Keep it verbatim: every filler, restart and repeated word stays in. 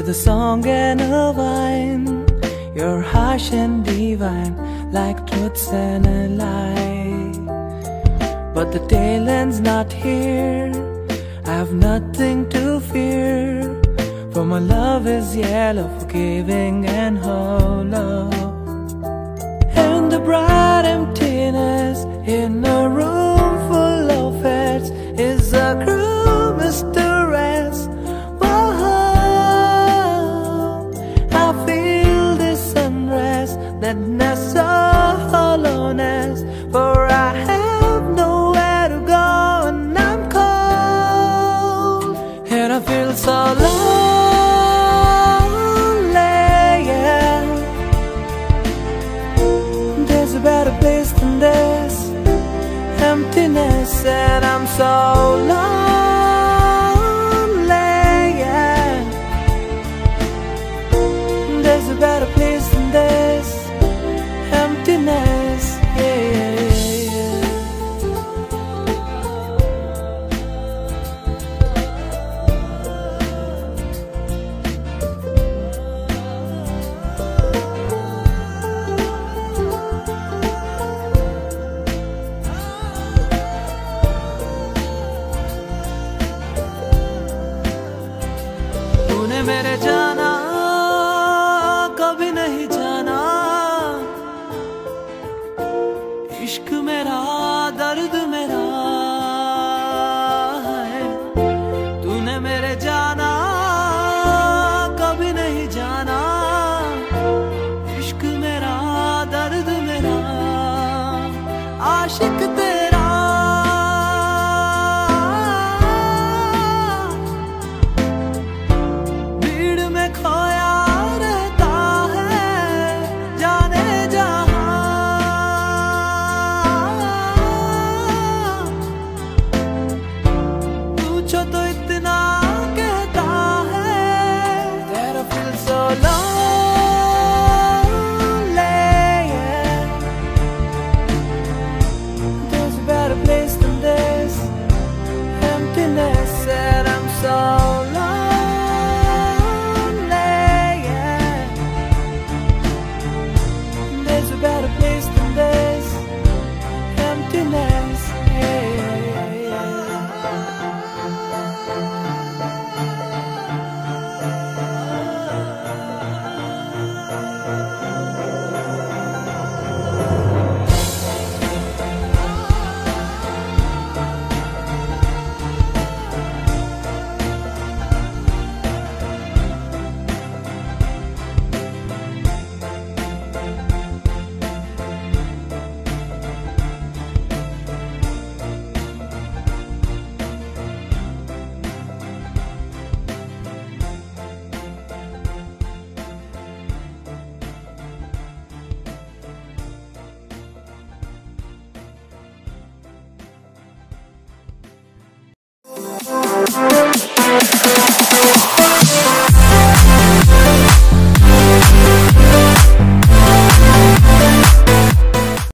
with a song and a wine. You're harsh and divine, like truths and a lie. But the tail end's not here, I have nothing to fear, for my love is yellow, forgiving and hollow. And the bright emptiness in a room full of heads is a cruel mistress. Whoa, I feel this unrest, that nest of hollowness, for I have nowhere to go and I'm cold, and I feel so lonely, yeah. There's a better place than this emptiness, and I'm so lonely, yeah. There's a better place than this.